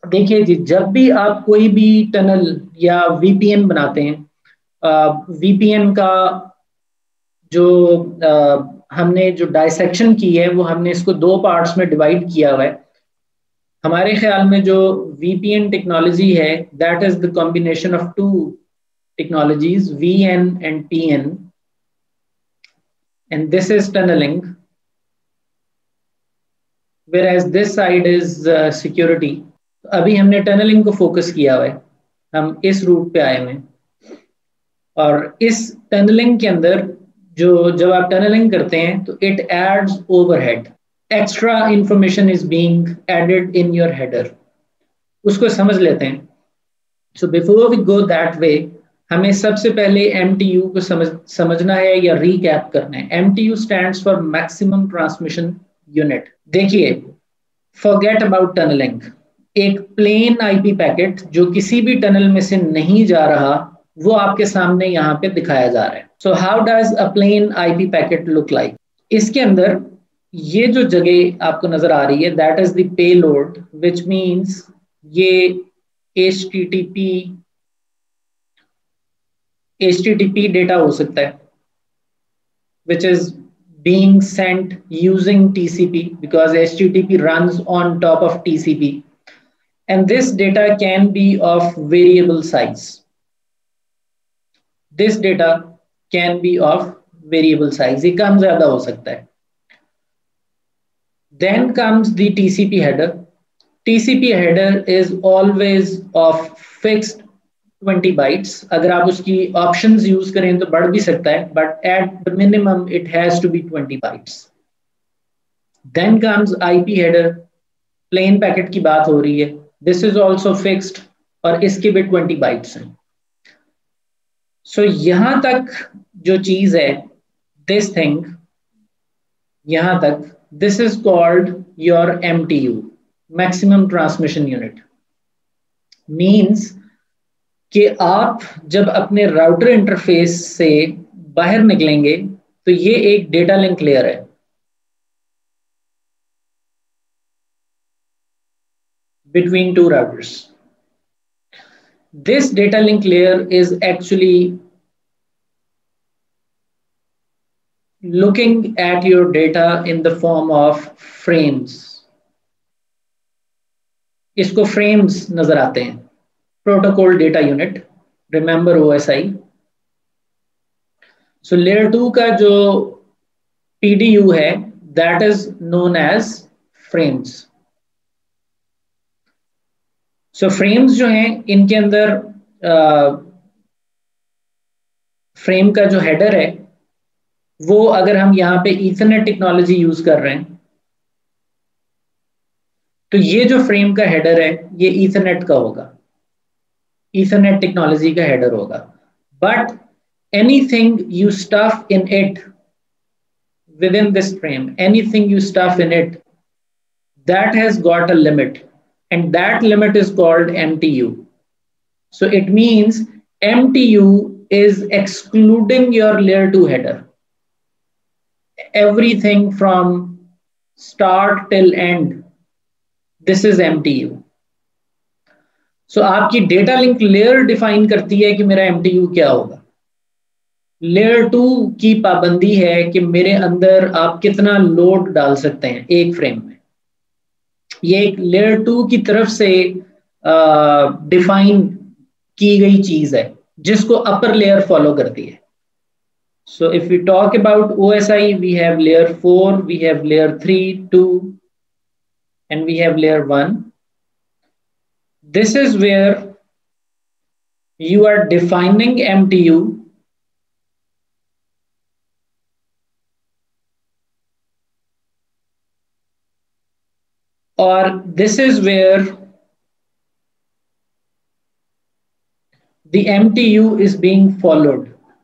देखिए जी, जब भी आप कोई भी टनल या वीपीएन बनाते हैं, वीपीएन का जो हमने जो डायसेक्शन की है वो हमने इसको दो पार्ट्स में डिवाइड किया हुआ है। हमारे ख्याल में जो वीपीएन टेक्नोलॉजी है, that is the combination of two technologies, VN and PN, and this is tunneling, whereas this side is security। अभी हमने टनलिंग को फोकस किया हुआ है, हम इस रूट पे आए हुए हैं। और इस टनलिंग के अंदर जो जब आप टनलिंग करते हैं तो it adds overhead, extra information is being added in your header, उसको समझ लेते हैं। So before we go that way, हमें सबसे पहले एमटीयू को समझना है या रीकैप करना है। MTU stands for maximum transmission unit. देखिए, फॉरगेट अबाउट टनलिंग। एक प्लेन आईपी पैकेट जो किसी भी टनल में से नहीं जा रहा, वो आपके सामने यहाँ पे दिखाया जा रहा है। So how does a plain IP packet look like? इसके अंदर ये जो जगह आपको नजर आ रही है, that is the payload, which means ये HTTP डेटा हो सकता है, which is being sent using TCP, because HTTP runs on top of TCP, and this data can be of variable size. This data can be of variable size, ये कम ज्यादा हो सकता है। Then comes the TCP header. TCP header is always of fixed 20 bytes। अगर आप उसकी options use करें तो बढ़ भी सकता है, but at the minimum it has to be 20 bytes। Then comes IP header, plain packet की बात हो रही है, दिस इज आल्सो फिक्स्ड और इसके भी 20 bytes हैं। सो यहां तक जो चीज है, दिस थिंग यहां तक, this is called your MTU, maximum transmission unit. Means कि आप जब अपने राउटर इंटरफेस से बाहर निकलेंगे तो ये एक डेटा लिंक लेयर है। Between two routers, this data link layer is actually looking at your data in the form of frames। इसको frames नजर आते हैं, protocol data unit, remember OSI। So layer 2 का जो PDU है, that is known as frames. So frames जो हैं, इनके अंदर फ्रेम का जो हेडर है, वो अगर हम यहाँ पे ईथरनेट टेक्नोलॉजी यूज कर रहे हैं तो ये जो फ्रेम का हेडर है ये ईथरनेट का होगा, ईथरनेट टेक्नोलॉजी का हेडर होगा। But anything you stuff in it within this frame, anything you stuff in it, that has got a limit, and that limit is called MTU। So it means MTU is excluding your layer 2 header, everything from start till end, this is MTU। So आपकी data link layer define करती है कि मेरा MTU क्या होगा। Layer 2 की पाबंदी है कि मेरे अंदर आप कितना लोड डाल सकते हैं एक फ्रेम में। ये एक लेयर 2 की तरफ से डिफाइन की गई चीज है जिसको अपर लेयर फॉलो करती है। So if we talk about OSI, we have layer 4, we have layer 3, 2 and we have layer 1। This is where you are defining MTU, or this is where the MTU is being followed।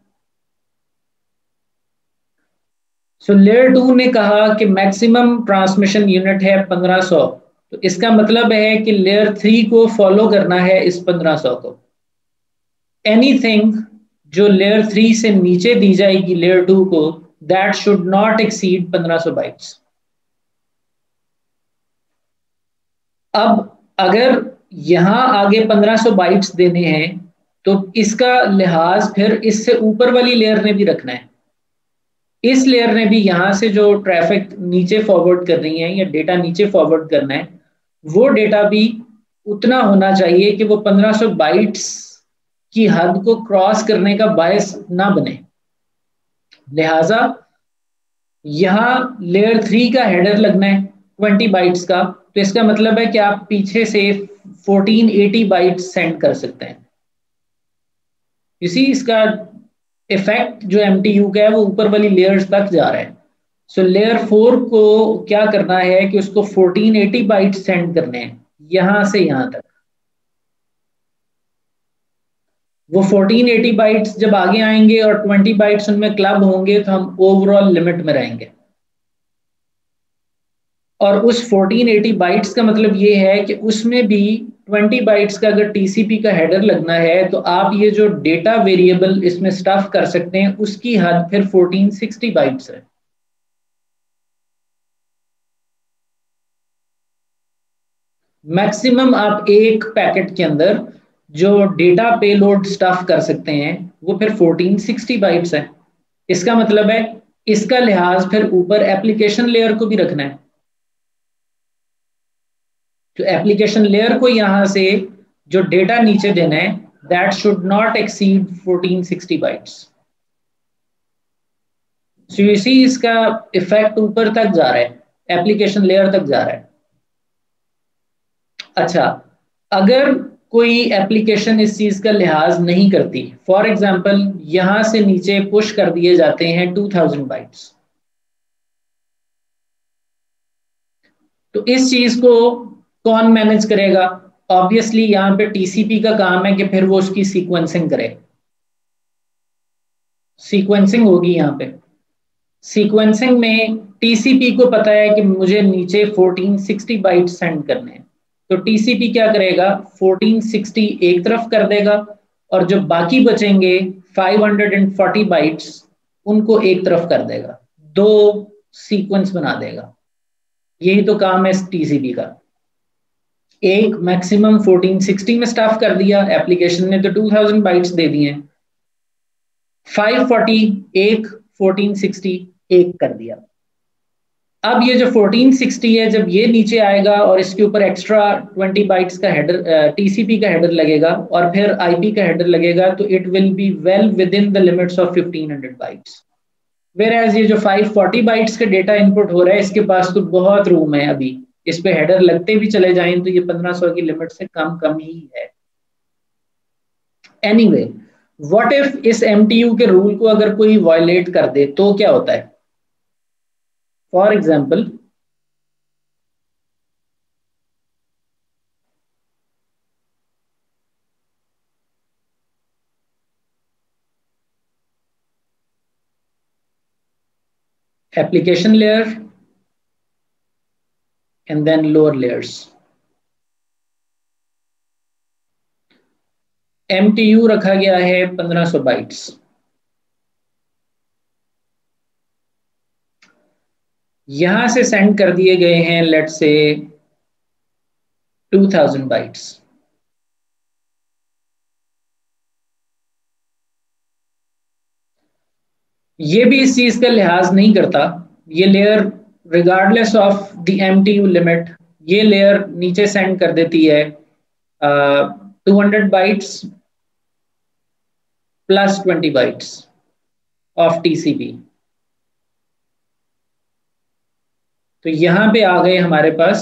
So layer 2 ने कहा कि maximum transmission unit है 1500, तो इसका मतलब है कि layer 3 को फॉलो करना है इस 1500 को। एनीथिंग जो लेयर 3 से नीचे दी जाएगी लेयर 2 को, that should not exceed 1500 bytes. अब अगर यहां आगे 1500 बाइट्स देने हैं, तो इसका लिहाज फिर इससे ऊपर वाली लेयर ने भी रखना है। इस लेयर ने भी यहां से जो ट्रैफिक नीचे फॉरवर्ड कर रही है या डेटा नीचे फॉरवर्ड करना है, वो डेटा भी उतना होना चाहिए कि वो 1500 बाइट्स की हद को क्रॉस करने का बायस ना बने। लिहाजा यहां लेयर 3 का हेडर लगना है 20 बाइट्स का, तो इसका मतलब है कि आप पीछे से 1480 बाइट्स सेंड कर सकते हैं। इसी इसका इफेक्ट जो MTU का है वो ऊपर वाली लेयर्स तक जा रहा है। सो लेयर 4 को क्या करना है कि उसको 1480 बाइट्स सेंड करने हैं यहां से यहां तक। वो 1480 बाइट्स जब आगे आएंगे और 20 बाइट्स उनमें क्लब होंगे तो हम ओवरऑल लिमिट में रहेंगे। और उस 1480 बाइट्स का मतलब ये है कि उसमें भी 20 बाइट्स का अगर TCP का हेडर लगना है तो आप ये जो डेटा वेरिएबल इसमें स्टफ कर सकते हैं उसकी हद फिर 1460 बाइट्स है। मैक्सिमम आप एक पैकेट के अंदर जो डेटा पेलोड स्टफ कर सकते हैं वो फिर 1460 बाइट्स है। इसका मतलब है इसका लिहाज फिर ऊपर एप्लीकेशन लेयर को भी रखना है। तो एप्लीकेशन लेयर को यहां से जो डेटा नीचे देना है that should not exceed 1460 bytes. So you see इसका इफेक्ट ऊपर तक जा रहा है, एप्लीकेशन लेयर तक जा रहा है। अच्छा, अगर कोई एप्लीकेशन इस चीज का लिहाज नहीं करती, फॉर एग्जांपल यहां से नीचे पुश कर दिए जाते हैं 2000 बाइट्स, तो इस चीज को कौन मैनेज करेगा? ऑब्वियसली यहां पे TCP का काम है कि फिर वो उसकी सीक्वेंसिंग करे। सीक्वेंसिंग होगी यहां पे। सीक्वेंसिंग में TCP को पता है कि मुझे नीचे 1460 बाइट सेंड करने हैं, तो TCP क्या करेगा 1460 एक तरफ कर देगा और जो बाकी बचेंगे 540 बाइट्स उनको एक तरफ कर देगा, दो सीक्वेंस बना देगा। यही तो काम है TCP का। एक मैक्सिमम 1460 में स्टफ कर दिया, एप्लीकेशन ने तो 2000 बाइट्स दे दिए, 540 एक 1460 एक कर दिया। अब ये जो 1460 है जब ये नीचे आएगा और इसके ऊपर एक्स्ट्रा 20 बाइट्स का हेडर TCP का हेडर लगेगा और फिर IP का हेडर लगेगा, तो it will be well within the limits of 1500 bytes. Where ये जो 540 बाइट्स का डेटा इनपुट हो रहा है इसके पास तो बहुत रूम है, अभी इस पे हेडर लगते भी चले जाएं तो ये 1500 की लिमिट से कम ही है। एनीवे, व्हाट इफ इस MTU के रूल को अगर कोई वायलेट कर दे तो क्या होता है? For example application layer and then lower layers. MTU रखा गया है 1500 बाइट्स। यहां से सेंड कर दिए गए हैं लेट्स से 2000 बाइट्स। ये भी इस चीज का लिहाज नहीं करता, ये layer regardless of the MTU limit ये लेयर नीचे सेंड कर देती है 200 bytes plus 20 bytes of TCP। तो यहां पे आ गए हमारे पास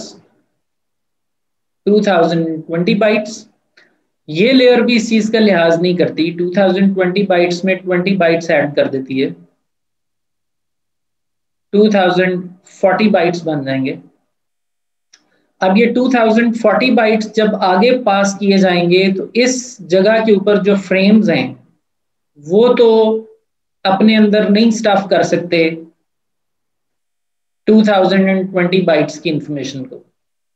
2020 बाइट्स। ये लेयर भी इस चीज का लिहाज नहीं करती, 2020 बाइट्स में 20 बाइट्स ऐड कर देती है, 2040 बाइट्स बन जाएंगे। अब ये 2040 बाइट्स जब आगे पास किए जाएंगे तो इस जगह के ऊपर जो फ्रेम्स हैं वो तो अपने अंदर नहीं स्टफ कर सकते 2020 बाइट्स की इंफॉर्मेशन को।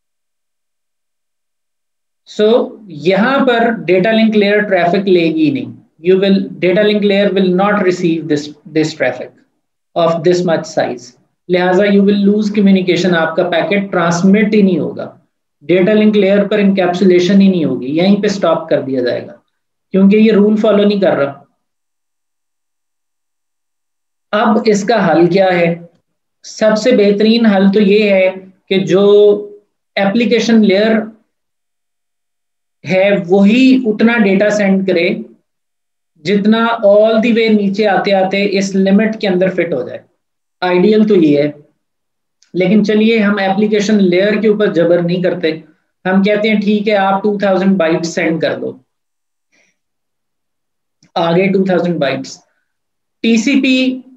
सो यहां पर डेटा लिंक लेयर ट्रैफिक लेगी नहीं। Data link layer will not receive this traffic of this much size, लिहाजा यू विल लूज कम्युनिकेशन, आपका पैकेट ट्रांसमिट ही नहीं होगा। डेटा लिंक लेयर पर इंकैप्सुलेशन ही नहीं होगी, यहीं पे स्टॉप कर दिया जाएगा क्योंकि ये रूल फॉलो नहीं कर रहा। अब इसका हल क्या है? सबसे बेहतरीन हल तो ये है कि जो एप्लीकेशन लेयर है वही उतना डेटा सेंड करे जितना ऑल दी वे नीचे आते आते इस लिमिट के अंदर फिट हो जाए। आइडियल तो ये है, लेकिन चलिए हम एप्लीकेशन लेयर के ऊपर जबर नहीं करते। हम कहते हैं ठीक है आप 2000 बाइट्स सेंड कर दो, आगे 2000 बाइट्स। टीसीपी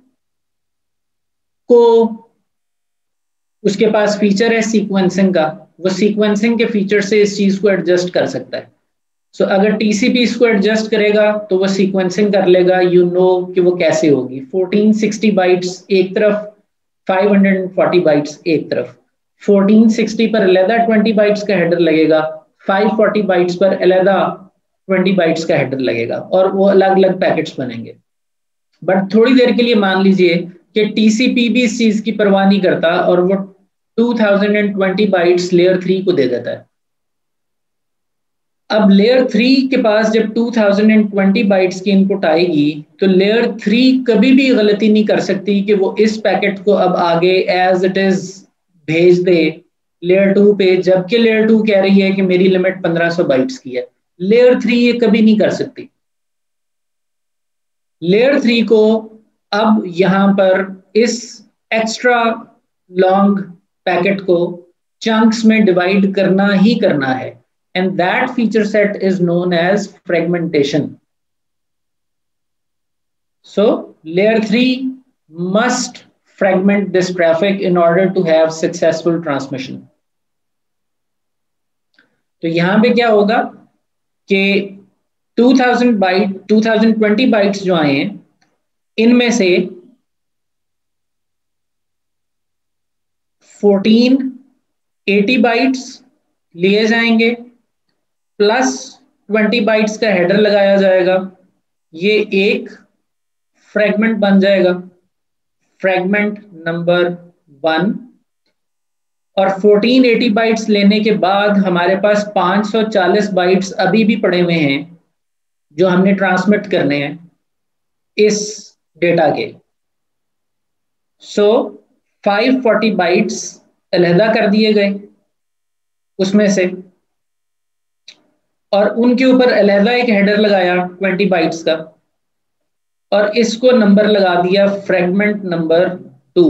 को उसके पास फीचर है सीक्वेंसिंग का, वो सीक्वेंसिंग के फीचर से इस चीज को एडजस्ट कर सकता है। सो अगर टीसीपी इसको एडजस्ट करेगा तो वो सीक्वेंसिंग कर लेगा, यू नो कि वो कैसे होगी। 1460 बाइट्स एक तरफ, 540 बाइट्स एक तरफ। 1460 पर अलहदा 20 बाइट्स का हेडर लगेगा, 540 बाइट्स पर अलहदा 20 बाइट्स का हेडर लगेगा, और वो अलग अलग पैकेट्स बनेंगे। बट थोड़ी देर के लिए मान लीजिए कि टीसीपी भी इस चीज की परवाह नहीं करता और वो 2020 बाइट्स लेयर 3 को दे देता है। अब लेयर 3 के पास जब 2020 बाइट्स की इनपुट आएगी तो लेयर 3 कभी भी गलती नहीं कर सकती कि वो इस पैकेट को अब आगे एज इट इज भेज दे लेयर 2 पे, जबकि लेयर 2 कह रही है कि मेरी लिमिट 1500 बाइट्स की है। लेयर 3 ये कभी नहीं कर सकती। लेयर 3 को अब यहां पर इस एक्स्ट्रा लॉन्ग पैकेट को चंक्स में डिवाइड करना ही करना है, and that feature set is known as fragmentation. So layer 3 must fragment this traffic in order to have successful transmission. तो यहां पे क्या होगा कि 2020 बाइट्स जो आए हैं इनमें से 1480 बाइट्स लिए जाएंगे प्लस 20 बाइट्स का हेडर लगाया जाएगा। ये एक फ्रेगमेंट बन जाएगा, फ्रेगमेंट नंबर 1। और 1480 बाइट्स लेने के बाद हमारे पास 540 बाइट्स अभी भी पड़े हुए हैं जो हमने ट्रांसमिट करने हैं इस डेटा के। सो 540 बाइट्स अलहदा कर दिए गए उसमें से, और उनके ऊपर अलहदा एक हेडर लगाया 20 बाइट्स का, और इसको नंबर लगा दिया फ्रेगमेंट नंबर 2।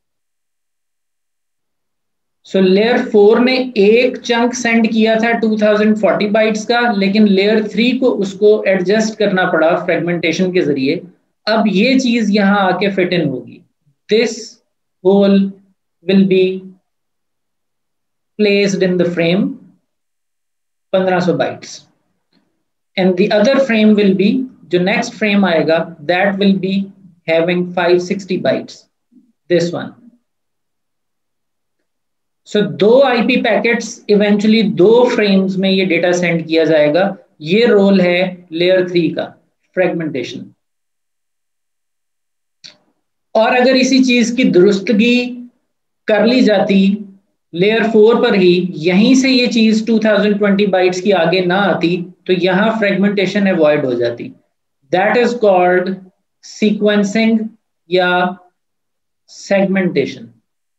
सो लेयर 4 ने एक चंक सेंड किया था 2040 बाइट्स का, लेकिन लेयर 3 को उसको एडजस्ट करना पड़ा फ्रेगमेंटेशन के जरिए। अब ये चीज यहां आके फिट इन होगी। This whole will be placed in the frame 1500 bytes, and the other frame will be, जो नेक्स्ट फ्रेम आएगा that will be having 560 bytes, this one. So 2 IP packets eventually 2 frames में ये data send किया जाएगा। ये role है layer 3 का, fragmentation. और अगर इसी चीज की दुरुस्तगी कर ली जाती लेयर 4 पर ही, यहीं से ये चीज 2020 बाइट्स की आगे ना आती, तो यहां फ्रेगमेंटेशन अवॉइड हो जाती। दैट इज कॉल्ड सीक्वेंसिंग या सेगमेंटेशन।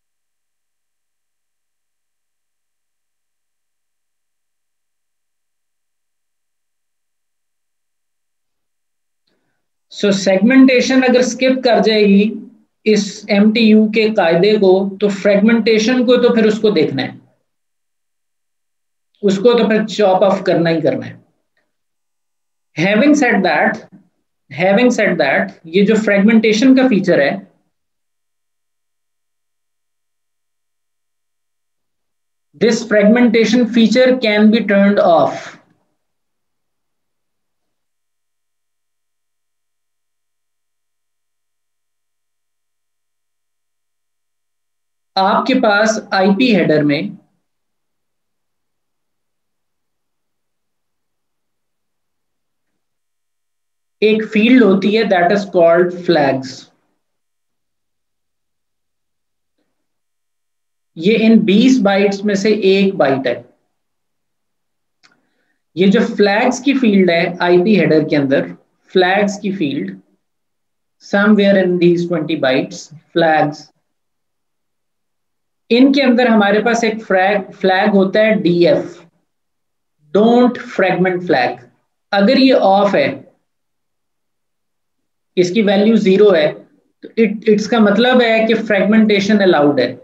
सो सेगमेंटेशन अगर स्किप कर जाएगी इस MTU के कायदे को, तो फ्रेगमेंटेशन को तो फिर उसको देखना है, उसको तो फिर चॉप ऑफ करना ही करना है। हैविंग सेड दैट ये जो फ्रेगमेंटेशन का फीचर है, this fragmentation feature can be turned off. आपके पास आईपी हेडर में एक फील्ड होती है दैट इज कॉल्ड फ्लैग्स। ये इन 20 बाइट्स में से एक बाइट है। ये जो फ्लैग्स की फील्ड है आईपी हेडर के अंदर, फ्लैग्स की field somewhere in these 20 bytes flags, इनके अंदर हमारे पास एक फ्लैग होता है डीएफ, डोंट फ्रैगमेंट फ्लैग। अगर ये ऑफ है, इसकी वैल्यू 0 है, तो इट्स का मतलब है कि फ्रेगमेंटेशन अलाउड है।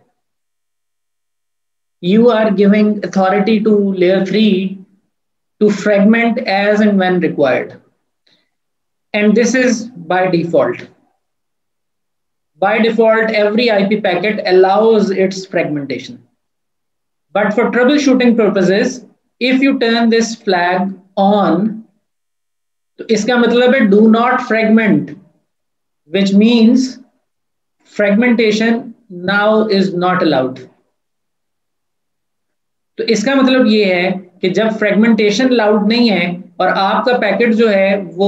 You are giving authority to layer 3 to fragment as and when required. And this is by default. By default, every IP packet allows its fragmentation. But for troubleshooting purposes, if you turn this flag on, तो इसका मतलब है do not fragment, which means fragmentation now is not allowed. तो इसका मतलब ये है कि जब फ्रेगमेंटेशन अलाउड नहीं है और आपका पैकेट जो है वो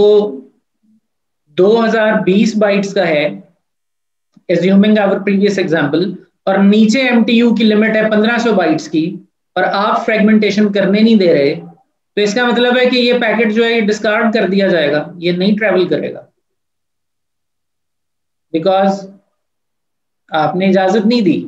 2020 बाइट्स का है, एज्यूमिंग आवर प्रीवियस एग्जांपल, और नीचे एमटीयू की लिमिट है 1500 बाइट्स की, और आप फ्रेगमेंटेशन करने नहीं दे रहे, तो इसका मतलब है कि ये पैकेट जो है ये डिस्कार्ड कर दिया जाएगा, ये नहीं ट्रेवल करेगा, बिकॉज आपने इजाजत नहीं दी।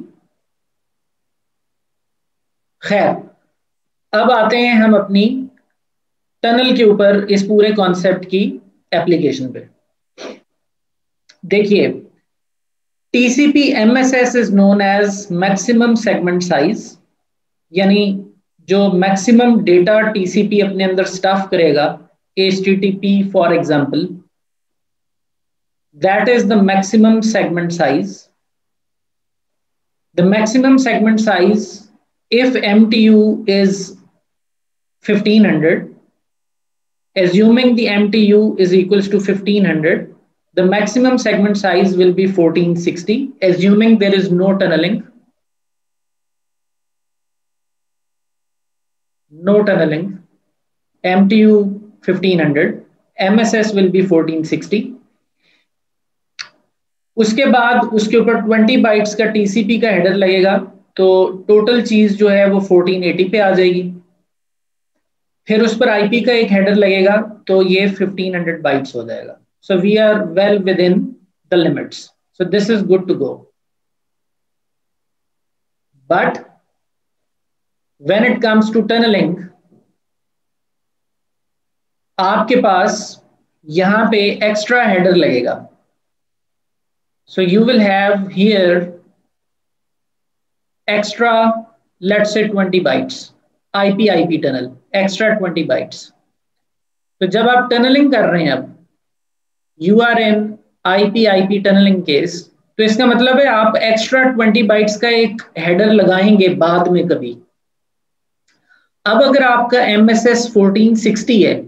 खैर, अब आते हैं हम अपनी टनल के ऊपर इस पूरे कॉन्सेप्ट की एप्लीकेशन पे। देखिए, TCP MSS is known as maximum segment size, यानी जो मैक्सिमम डेटा टीसीपी अपने अंदर स्टफ करेगा, HTTP for example, that is the maximum segment size. The maximum segment size if MTU is 1500, assuming the MTU is equals to 1500, the maximum segment size will be 1460, assuming there is no tunneling. No tunneling. MTU 1500, MSS will be 1460. उसके बाद उसके ऊपर 20 bytes का TCP का header लगेगा, तो total चीज जो है वो 1480 पे आ जाएगी। फिर उस पर आईपी का एक हेडर लगेगा, तो ये 1500 बाइट्स हो जाएगा। So we are well within the limits, so this is good to go. But when it comes to tunneling, आपके पास यहां पे एक्स्ट्रा हेडर लगेगा। So you will have here extra, let's say 20 bytes, IP tunnel, extra 20 bytes. तो जब आप tunnelling कर रहे हैं, अब you are in IP tunneling case, तो इसका मतलब है आप एक्स्ट्रा 20 बाइट्स का एक हेडर लगाएंगे बाद में कभी। अब अगर आपका MSS 1460 है,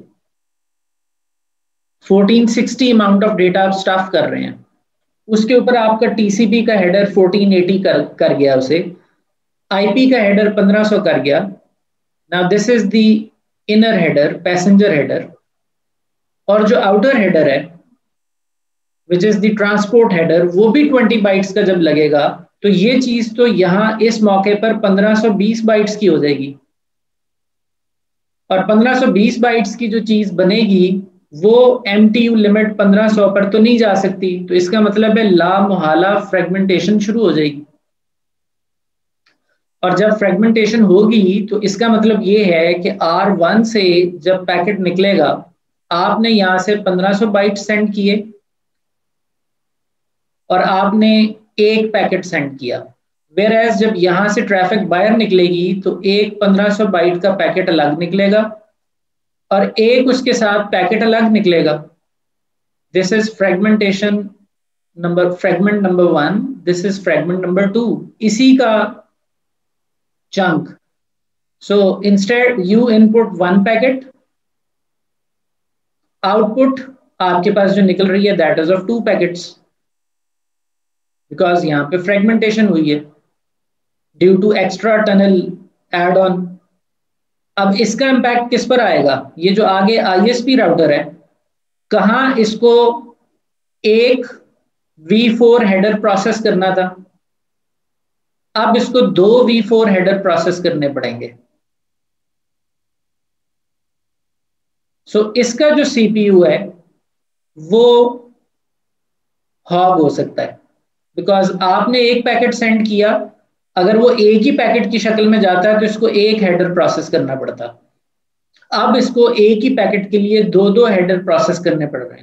1460 अमाउंट ऑफ डेटा आप स्टफ कर रहे हैं, उसके ऊपर आपका TCP का हेडर 1480 कर गया, उसे IP का हेडर 1500 कर गया। Now this is the inner header, passenger header, और जो आउटर हेडर है which is the transport header, वो भी 20 बाइट्स का जब लगेगा, तो ये चीज तो यहां इस मौके पर 1520 बाइट्स की हो जाएगी, और 1520 बाइट्स की जो चीज बनेगी वो MTU लिमिट 1500 पर तो नहीं जा सकती, तो इसका मतलब है ला मुहाला फ्रेगमेंटेशन शुरू हो जाएगी। और जब फ्रेगमेंटेशन होगी तो इसका मतलब ये है कि R1 से जब पैकेट निकलेगा, आपने यहां से 1500 बाइट सेंड किए और आपने एक पैकेट सेंड किया, वेयर एज जब यहां से ट्रैफिक बाहर निकलेगी तो एक 1500 बाइट का पैकेट अलग निकलेगा और एक उसके साथ पैकेट अलग निकलेगा। This is fragmentation number, fragment number 1, this is fragment number 2, इसी का chunk. So instead you input one packet, output आपके पास जो निकल रही है that is of 2 packets, because यहाँ पे fragmentation हुई है due to extra tunnel add on। अब इसका इम्पैक्ट किस पर आएगा? ये जो आगे ISP राउटर है, कहाँ इसको एक V4 हेडर प्रोसेस करना था, अब इसको 2 V4 हेडर प्रोसेस करने पड़ेंगे। सो इसका जो सीपीयू है वो हॉग हो सकता है, बिकॉज आपने एक पैकेट सेंड किया, अगर वो एक ही पैकेट की शक्ल में जाता है तो इसको एक हेडर प्रोसेस करना पड़ता, अब इसको एक ही पैकेट के लिए दो दो हेडर प्रोसेस करने पड़ रहे हैं।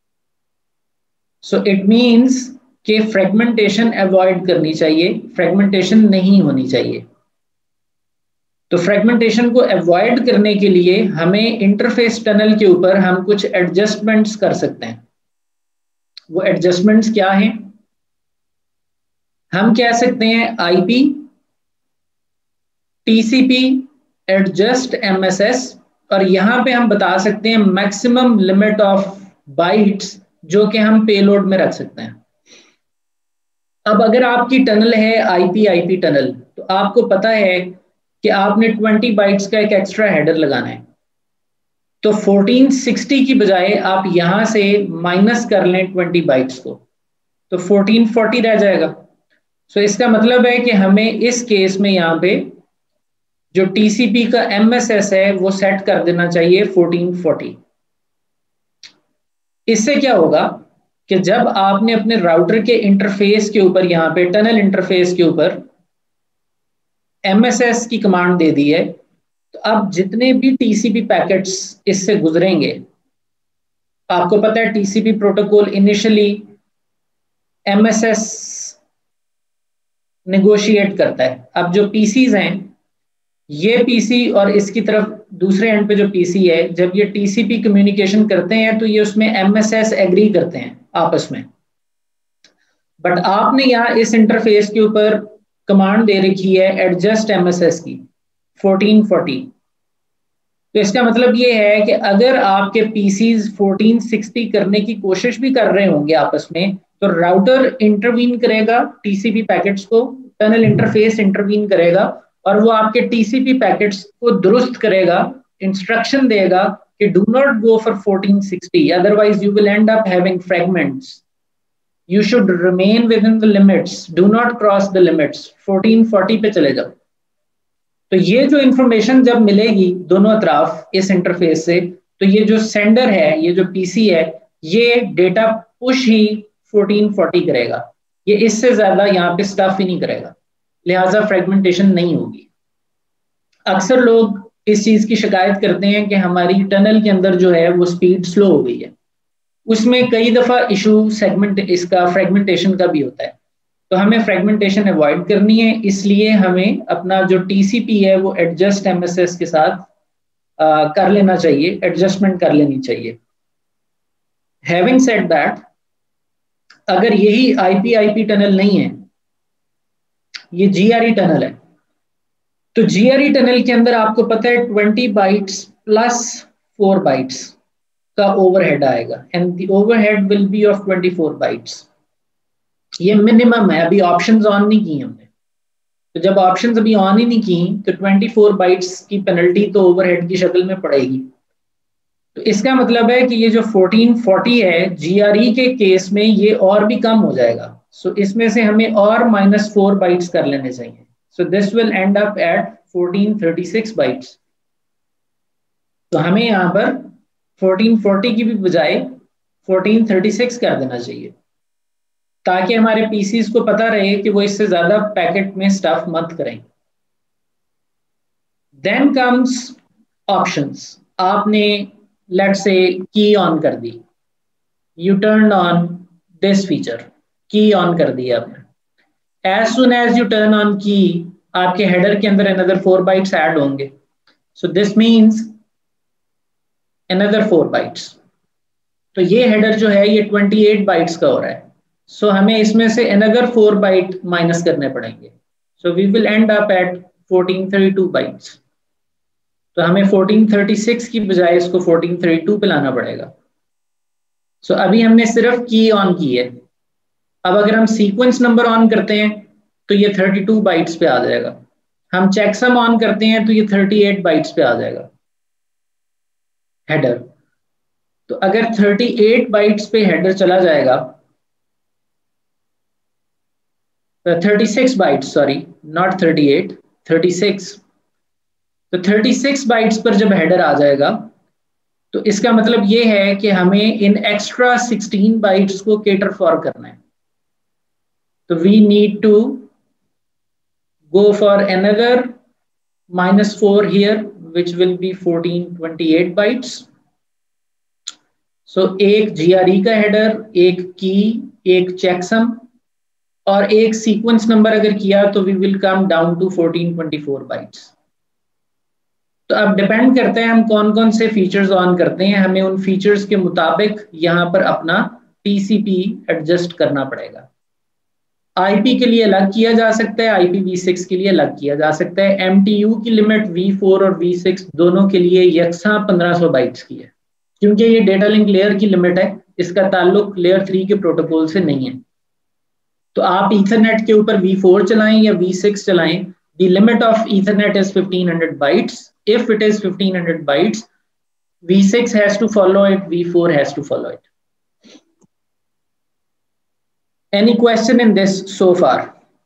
सो इट मींस कि फ्रेगमेंटेशन अवॉइड करनी चाहिए, फ्रेगमेंटेशन नहीं होनी चाहिए। तो फ्रेगमेंटेशन को अवॉइड करने के लिए हमें इंटरफेस टनल के ऊपर हम कुछ एडजस्टमेंट्स कर सकते हैं। वो एडजस्टमेंट्स क्या हैं? हम कह सकते हैं आईपी, टीसीपी, एडजस्ट एमएसएस, और यहां पे हम बता सकते हैं मैक्सिमम लिमिट ऑफ बाइट्स जो कि हम पेलोड में रख सकते हैं। अब अगर आपकी टनल है आईपी आईपी टनल, तो आपको पता है कि आपने 20 बाइट्स का एक एक्स्ट्रा हेडर लगाना है, तो 1460 की बजाय आप यहां से माइनस कर लें 20 बाइट्स को, तो 1440 रह जाएगा। सो इसका मतलब है कि हमें इस केस में यहाँ पे जो टीसीपी का एमएसएस है वो सेट कर देना चाहिए 1440। इससे क्या होगा कि जब आपने अपने राउटर के इंटरफेस के ऊपर, यहाँ पे टनल इंटरफेस के ऊपर एमएसएस की कमांड दे दी है, तो अब जितने भी टीसीपी पैकेट्स इससे गुजरेंगे, आपको पता है TCP protocol initially MSS negotiate करता है। अब जो पीसीज हैं, ये पीसी और इसकी तरफ दूसरे एंड पे जो पीसी है, जब ये टीसीपी कम्युनिकेशन करते हैं तो ये उसमें एमएसएस एग्री करते हैं आपस में। बट आपने यहाँ इस इंटरफेस के ऊपर कमांड दे रखी है एडजस्ट एमएसएस की 1440। तो इसका मतलब ये है कि अगर आपके पीसीज 1460 करने की कोशिश भी कर रहे होंगे आपस में, तो राउटर इंटरवीन करेगा टीसीपी पैकेट्स को, टनल इंटरफेस इंटरवीन करेगा और वो आपके टीसीपी पैकेट्स को दुरुस्त करेगा, इंस्ट्रक्शन देगा कि do not go for 1460, otherwise you will end up having fragments, you should remain within the limits, do not cross the limits, 1440 पे चले जाओ। तो ये जो इंफॉर्मेशन जब मिलेगी दोनों तरफ इस इंटरफेस से, तो ये जो सेंडर है, ये जो पीसी है, ये डेटा पुश ही 1440 करेगा, ये इससे ज्यादा यहाँ पे स्टफ ही नहीं करेगा, लिहाजा फ्रेगमेंटेशन नहीं होगी। अक्सर लोग इस चीज की शिकायत करते हैं कि हमारी टनल के अंदर जो है वो स्पीड स्लो हो गई है, उसमें कई दफा इशू सेगमेंट इसका फ्रेगमेंटेशन का भी होता है। तो हमें फ्रेगमेंटेशन अवॉइड करनी है, इसलिए हमें अपना जो टीसीपी है वो एडजस्ट एमएसएस के साथ कर लेना चाहिए, एडजस्टमेंट कर लेनी चाहिए। हैविंग सेड दैट, अगर यही आईपी आईपी टनल नहीं है, ये जीआरई टनल है, तो जीआरई टनल के अंदर आपको पता है 20 बाइट्स प्लस 4 बाइट्स का ओवरहेड आएगा, and the overhead will be of 24 bytes. ये मिनिमम है, अभी ऑप्शंस ऑन नहीं की हमने, तो जब ऑप्शंस अभी ऑन ही नहीं की तो 24 बाइट्स की पेनल्टी तो ओवरहेड की शक्ल में पड़ेगी। तो इसका मतलब है कि ये जो 1440 है जीआरई के केस में ये और भी कम हो जाएगा। सो इसमें से हमें और -4 बाइट्स कर लेने चाहिए। So this will end up at 1436 bytes. तो हमें यहाँ पर 1440 की भी बजाय 1436 कर देना चाहिए, ताकि हमारे पीसीज को पता रहे कि वो इससे ज्यादा पैकेट में स्टफ मत करें। Then comes options. आपने लेट्स से की ऑन कर दी, you turn on this feature, key on कर दी आपने। As soon as you turn on key, आपके हेडर के अंदर अनदर 4 बाइट्स ऐड होंगे। So this means another 4 bytes. तो ये हेडर जो है ये 28 बाइट्स का हो रहा है। सो हमें इसमें से अनदर 4 बाइट माइनस करने पड़ेंगे। So we will end up at 1432 bytes. तो हमें 1436 की बजाय इसको 1432 पे लाना पड़ेगा। सो अभी हमने सिर्फ की ऑन की है। अब अगर हम सीक्वेंस नंबर ऑन करते हैं तो ये 32 बाइट्स पे आ जाएगा। हम चेकसम ऑन करते हैं तो ये 38 बाइट्स पे आ जाएगा हेडर। तो अगर 38 बाइट्स पे हेडर चला जाएगा, 36 बाइट्स, सॉरी नॉट 38, 36। तो 36 बाइट्स पर जब हेडर आ जाएगा तो इसका मतलब ये है कि हमें इन एक्स्ट्रा 16 बाइट्स को केटर फॉर करना है, तो we need to go for another -4 here, which will be 1428 bytes. So एक GRE का हेडर, एक की, एक चेकसम और एक सीक्वेंस नंबर अगर किया तो we will come down to 1424 bytes. तो अब डिपेंड करते हैं हम कौन कौन से फीचर्स ऑन करते हैं, हमें उन फीचर्स के मुताबिक यहाँ पर अपना TCP एडजस्ट करना पड़ेगा। IP के लिए अलग किया जा सकता है, IPv6 के लिए अलग किया जा सकता है। MTU की लिमिट V4 और V6 दोनों के लिए यकसा 1500 बाइट्स की है, क्योंकि ये डेटा लिंक लेयर की लिमिट है, इसका ताल्लुक लेयर 3 के प्रोटोकॉल से नहीं है। तो आप ईथरनेट के ऊपर V4 चलाएं या V6 चलाएं, the limit of Ethernet is 1500 bytes. If it is 1500 bytes, V6 has to follow it, V4 has to follow it. Any question in this so far?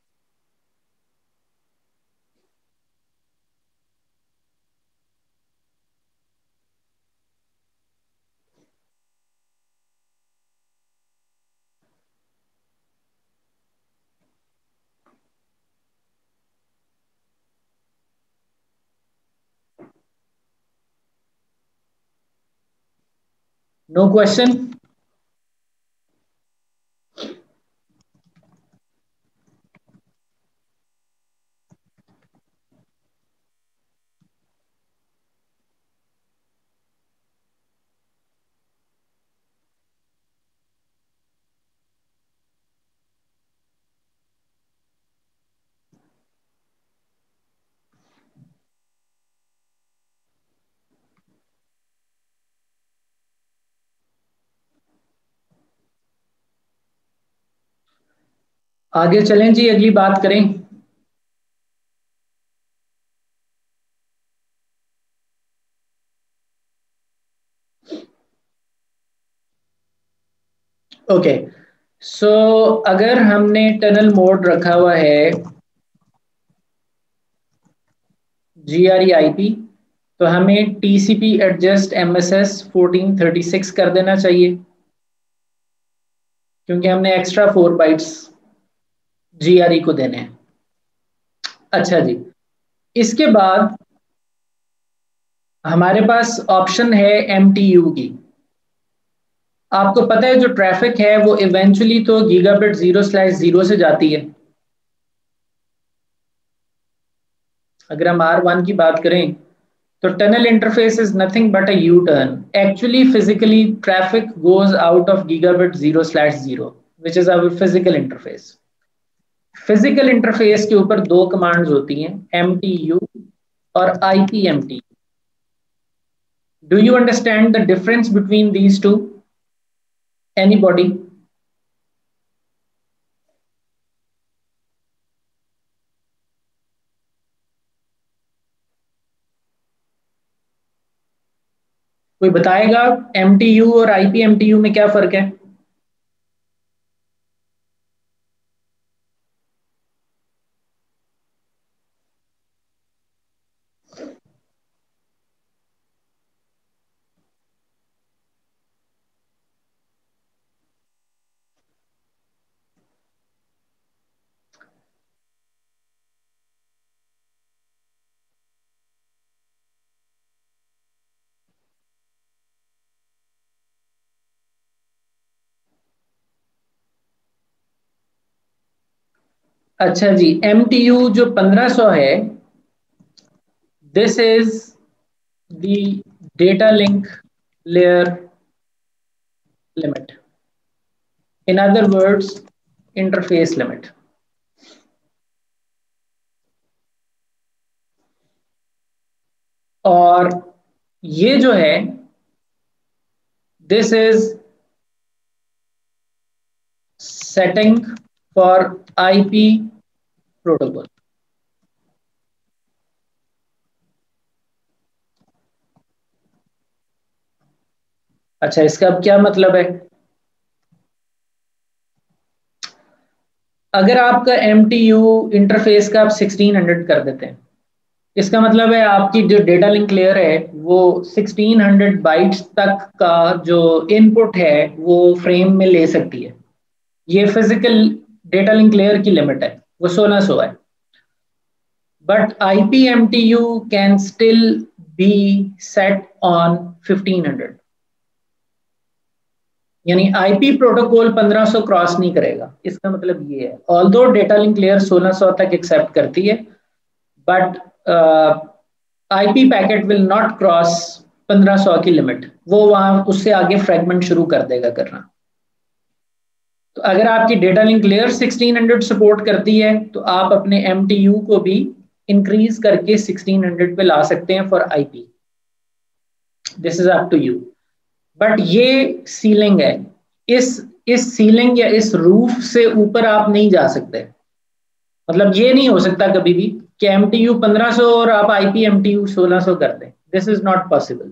No question? आगे चलें जी, अगली बात करें। ओके, सो अगर हमने टनल मोड रखा हुआ है GRE IP, तो हमें TCP एडजस्ट MSS 1436 कर देना चाहिए, क्योंकि हमने एक्स्ट्रा 4 बाइट्स GRE को देने हैं। अच्छा जी, इसके बाद हमारे पास ऑप्शन है MTU की। आपको पता है जो ट्रैफिक है वो इवेंचुअली तो गीगाबिट 0/0 से जाती है। अगर हम R1 की बात करें तो tunnel interface is nothing but a U turn. Actually physically traffic goes out of gigabit 0/0, which is our physical interface. Physical interface के ऊपर दो कमांड्स होती हैं, MTU और IPMT। Do you understand the difference between these two? Anybody? कोई बताएगा MTU और IPMTU में क्या फर्क है? अच्छा जी, MTU जो 1500 है, this is the data link layer limit, in other words interface limit. और ये जो है this is setting for IP protocol. अच्छा, इसका अब क्या मतलब है? अगर आपका MTU इंटरफेस का आप 1600 कर देते हैं, इसका मतलब है आपकी जो डेटा लिंक लेयर है वो 1600 बाइट्स तक का जो इनपुट है वो फ्रेम में ले सकती है। ये फिजिकल डेटा लिंक लेयर की लिमिट है, वो 1600 है। But IPMTU can still be set on 1500, यानी आईपी प्रोटोकॉल 1500 क्रॉस नहीं करेगा। इसका मतलब ये है, ऑल्दो डेटा लिंक लेयर 1600 तक एक्सेप्ट करती है, but IP packet will not cross 1500 की लिमिट, वो वहां उससे आगे फ्रेगमेंट शुरू कर देगा करना। तो अगर आपकी डेटा लिंक लेयर 1600 सपोर्ट करती है तो आप अपने MTU को भी इंक्रीज करके 1600 पे ला सकते हैं for IP. This is up to you, but ये सीलिंग है। इस इस सीलिंग या इस रूफ से ऊपर आप नहीं जा सकते। मतलब ये नहीं हो सकता कभी भी कि MTU 1500 और आप IP MTU 1600 कर दें। This is not possible.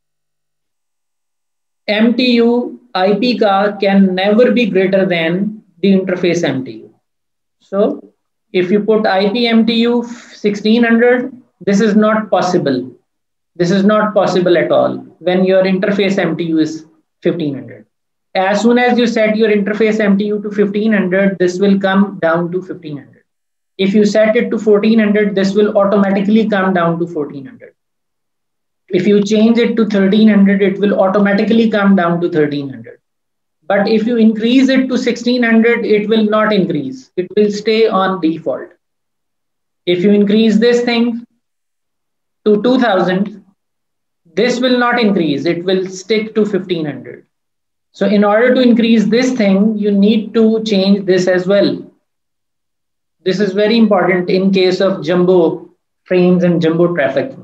MTU IP का can never be greater than the interface MTU। So if you put IP MTU 1600, this is not possible. This is not possible at all when your interface MTU is 1500. As soon as you set your interface MTU to 1500, this will come down to 1500. If you set it to 1400, this will automatically come down to 1400. If you change it to 1300, it will automatically come down to 1300. But if you increase it to 1600, it will not increase. It will stay on default. If you increase this thing to 2000, this will not increase. It will stick to 1500. So in order to increase this thing, you need to change this as well. This is very important in case of jumbo frames and jumbo traffic.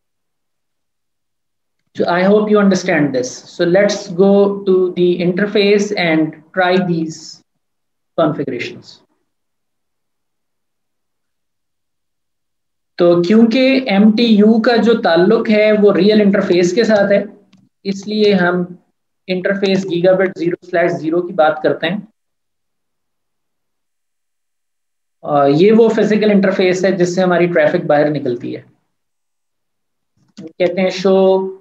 So I hope you understand this. So let's go to the interface and try these configurations. तो क्योंकि MTU का जो ताल्लुक है वो real interface के साथ है, इसलिए हम इंटरफेस गीगाबिट 0/0 की बात करते हैं। ये वो फिजिकल इंटरफेस है जिससे हमारी ट्रैफिक बाहर निकलती है। कहते हैं show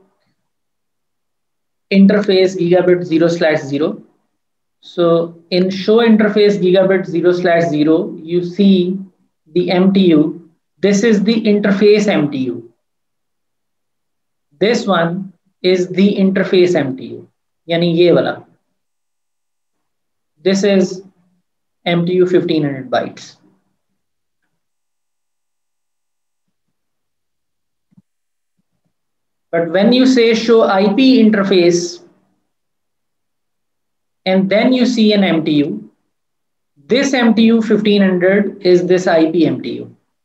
interface gigabit 0/0. So in show interface gigabit 0/0, you see the MTU. This is the interface MTU. This one is the interface MTU. यानी ये वाला. This is MTU 1500 bytes. But when you say show IP interface and then you see an MTU, this MTU 1500 is this IP MTU.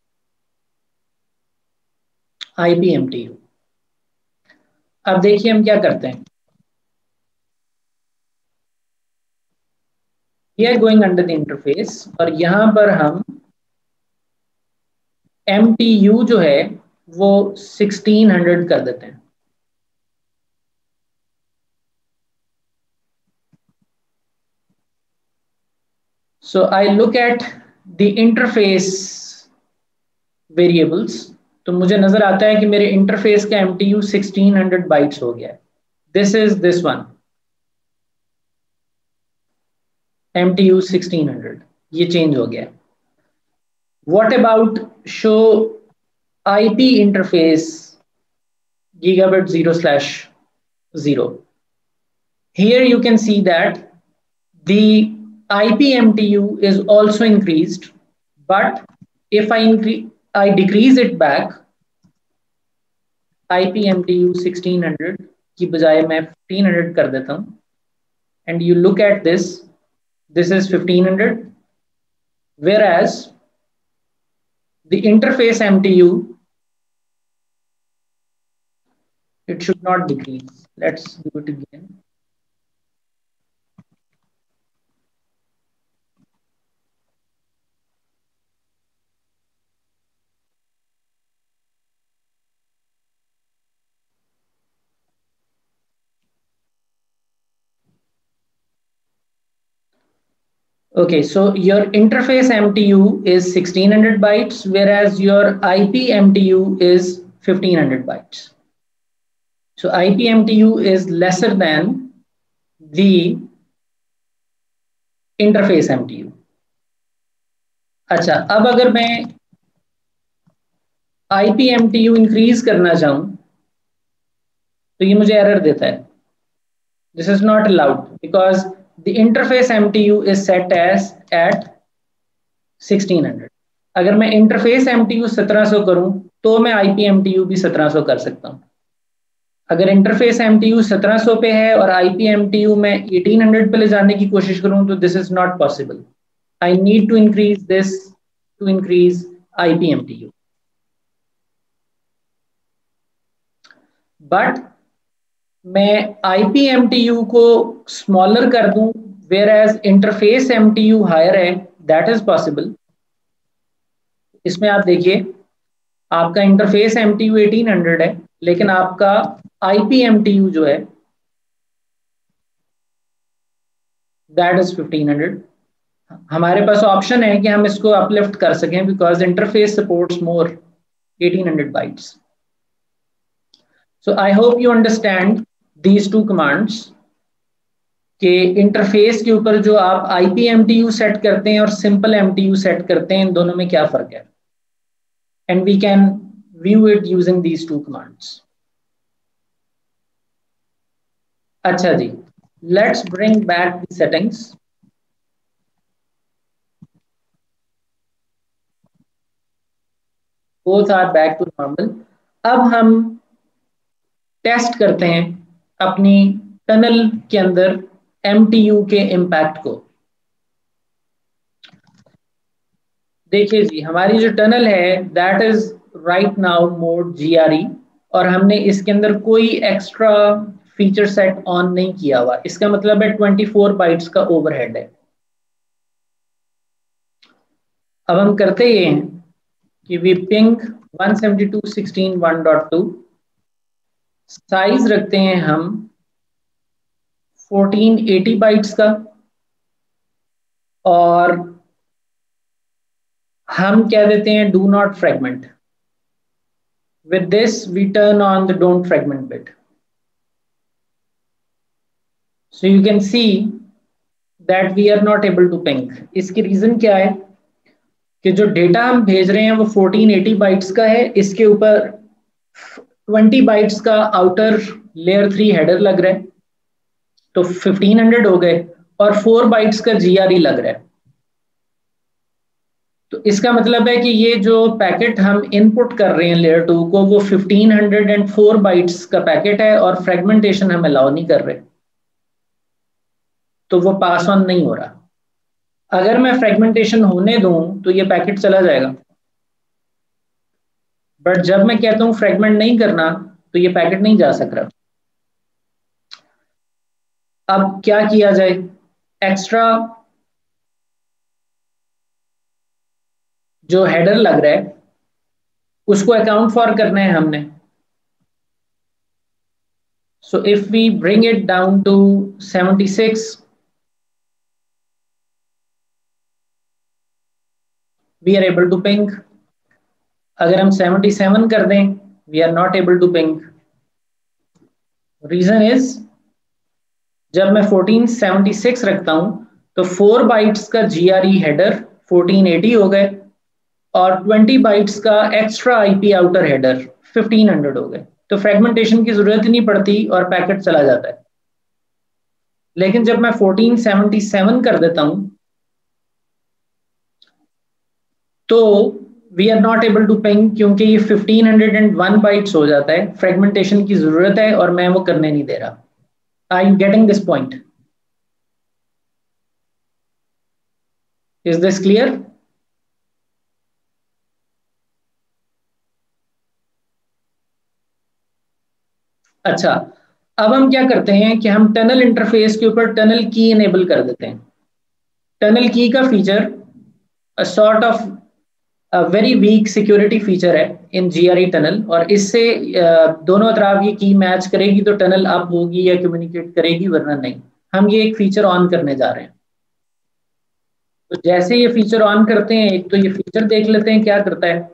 IP MTU. अब देखिए हम क्या करते हैं। We are going under the interface और यहां पर हम MTU जो है वो 1600 कर देते हैं। So I look at the interface variables, तो मुझे नजर आता है कि मेरे इंटरफेस का MTU 1600 बाइट्स हो गया है। This is this one MTU 1600, ये चेंज हो गया है। What about show IP interface gigabit 0/0? Here you can see that the IP MTU is also increased, but if I decrease it back, IP MTU 1600 की बजाय मैं 1500 कर देता हूं, and you look at this, this is 1500, whereas the interface MTU, it should not decrease. Let's do it again. Okay, so your interface MTU is 1600 bytes, whereas your IP MTU is 1500 bytes. So IP MTU is lesser than the interface MTU. अच्छा, अब अगर मैं IP MTU increase करना चाहूं तो ये मुझे error देता है. This is not allowed because the interface MTU is set as at 1600. अगर मैं इंटरफेस MTU 1700 करूं तो मैं IP MTU भी 1700 कर सकता हूं. अगर इंटरफेस MTU 1700 पे है और IP MTU मैं 1800 पे ले जाने की कोशिश करूं तो this is not possible. I need to increase this to increase IP MTU. But मैं IP MTU को स्मॉलर कर दूं whereas interface MTU higher है, दैट इज पॉसिबल. इसमें आप देखिए आपका इंटरफेस MTU 1800 है लेकिन आपका IP MTU जो है दैट इज 1500. हमारे पास ऑप्शन है कि हम इसको अपलिफ्ट कर सकें because interface supports more 1800 bytes. So I hope you understand these two commands कि इंटरफेस के ऊपर जो आप IP MTU सेट करते हैं और सिंपल MTU सेट करते हैं, इन दोनों में क्या फर्क है. And we can view it using these two commands. अच्छा जी, let's bring back the settings. Both are back to normal. अब हम टेस्ट करते हैं अपनी टनल के अंदर MTU के इम्पैक्ट को. देखिए जी, हमारी जो टनल है that is right now mode GRE और हमने इसके अंदर कोई एक्स्ट्रा फीचर सेट ऑन नहीं किया हुआ. इसका मतलब है 24 बाइट्स का ओवरहेड है. अब हम करते ये हैं कि वी पिंग 172.16.1.2, साइज रखते हैं हम 1480 बाइट्स का और हम क्या देते हैं do not fragment. With this we turn on the don't fragment bit. So you can see that we are not able to ping. इसकी रीजन क्या है कि जो डेटा हम भेज रहे हैं वो 1480 बाइट्स का है. इसके ऊपर 20 बाइट्स का आउटर लेयर 3 हेडर लग रहा है तो 1500 हो गए और 4 बाइट्स का GRE लग रहा है. तो इसका मतलब है कि ये जो पैकेट हम इनपुट कर रहे हैं लेयर 2 को वो 1504 बाइट्स का पैकेट है और फ्रेगमेंटेशन हम अलाउ नहीं कर रहे तो वो पास ऑन नहीं हो रहा. अगर मैं फ्रेगमेंटेशन होने दूं तो ये पैकेट चला जाएगा, बट जब मैं कहता हूं फ्रेगमेंट नहीं करना तो ये पैकेट नहीं जा सक रहा. अब क्या किया जाए, एक्स्ट्रा जो हेडर लग रहा है उसको अकाउंट फॉर करना है हमने. So if we bring it down to 76 we are able to ping. अगर हम 77 कर दें we are not able to ping. Reason is जब मैं 1476 रखता हूं तो 4 बाइट्स का GRE हेडर 1480 हो गए और 20 बाइट्स का एक्स्ट्रा IP आउटर हेडर 1500 हो गए. तो फ्रेगमेंटेशन की जरूरत ही नहीं पड़ती और पैकेट चला जाता है. लेकिन जब मैं 1477 कर देता हूं तो we are not able to ping क्योंकि ये 1501 बाइट्स हो जाता है. फ्रेगमेंटेशन की जरूरत है और मैं वो करने नहीं दे रहा. Are you getting this point? Is this clear? अच्छा, अब हम क्या करते हैं कि हम टनल इंटरफेस के ऊपर टनल की इनेबल कर देते हैं. टनल की का feature sort of very weak security feature है इन GRE टनल और इससे दोनों तरफ ये की मैच करेगी तो टनल अप होगी या कम्युनिकेट करेगी, वरना नहीं. हम ये एक फीचर ऑन करने जा रहे हैं. तो जैसे ये फीचर ऑन करते हैं, एक तो ये फीचर देख लेते हैं क्या करता है,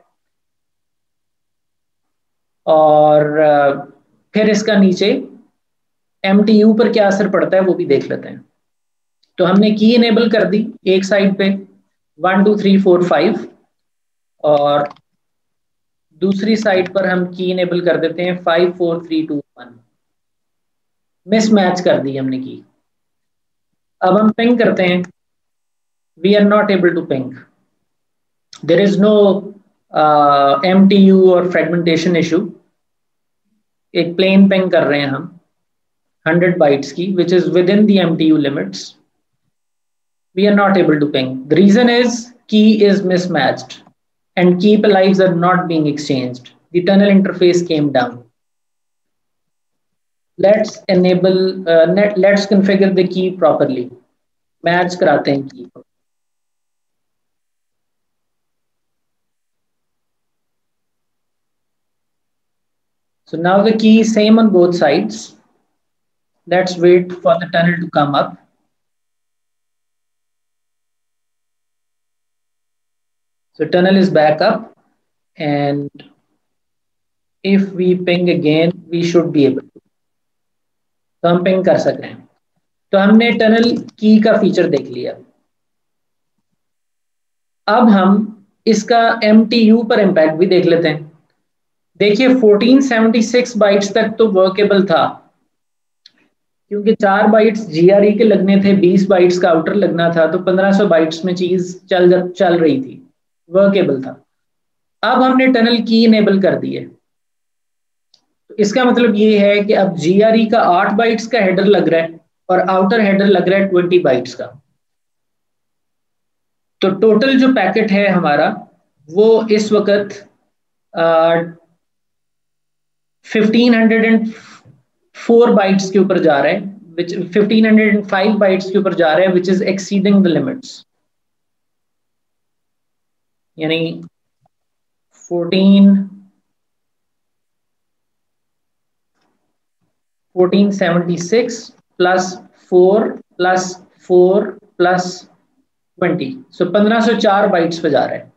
और फिर इसका नीचे MTU पर क्या असर पड़ता है वो भी देख लेते हैं। तो हमने की इनेबल कर दी एक साइड पे 1 2 3 4 5, और दूसरी साइड पर हम की इनेबल कर देते हैं 5 4 3 2 1। मिस मैच कर दी हमने की। अब हम पिंग करते हैं, we are not able to ping, there is no MTU और फ्रेगमेंटेशन इशू। एक प्लेन पिंग कर रहे हैं हम 100 बाइट्स की, which is within the MTU limits. We are not able to ping. The reason is key is mismatched and keep alives are not being exchanged. The tunnel interface came down. Let's enable, let's configure the key properly. Match कराते हैं key को। So now the key is same on both sides. Let's wait for the tunnel to come up. So tunnel is back up, and if we ping again, we should be able to. तो हम ping कर सक रहे हैं। तो हमने tunnel की का फीचर देख लिया। अब हम इसका MTU पर इम्पैक्ट भी देख लेते हैं। देखिए 1476 बाइट्स तक तो वर्केबल था, क्योंकि 4 बाइट्स GRE के लगने थे, 20 बाइट्स का आउटर लगना था, तो 1500 बाइट्स में चीज चल रही थी, वर्केबल था। अब हमने टनल की इनेबल कर दी है, तो इसका मतलब ये है कि अब GRE का 8 बाइट्स का हेडर लग रहा है और आउटर हेडर लग रहा है 20 बाइट्स का। तो टोटल जो पैकेट है हमारा वो इस वक्त 1504 बाइट्स के ऊपर जा रहा है, which 1505 बाइट्स के ऊपर जा रहा है, which is exceeding the limits. यानी 1476 plus 4 plus 4 plus 20, so 1504 bytes पे जा रहा है।